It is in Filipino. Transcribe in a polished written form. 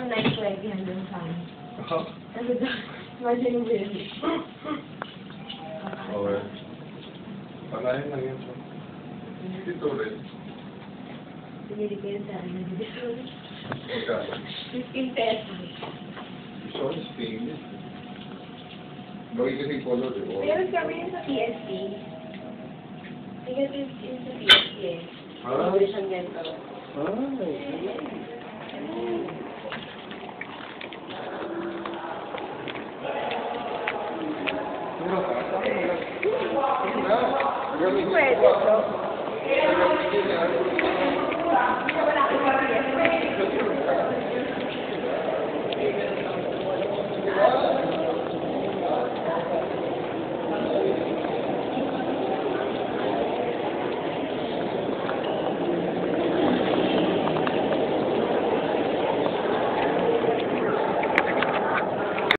ng 9:20 hanggang sa amin. Ano daw? Imagine mo yun. Okay. Panahin lang yun. Dito rin. Pinili ko yun sa akin. Magkano? 15 pesos. So, steam. Bakit kasi color, di ba? Meron kami yun sa PSP. Tingnan yun sa PSP eh. Ah. Hindi siyang ganito. Hindi pwede.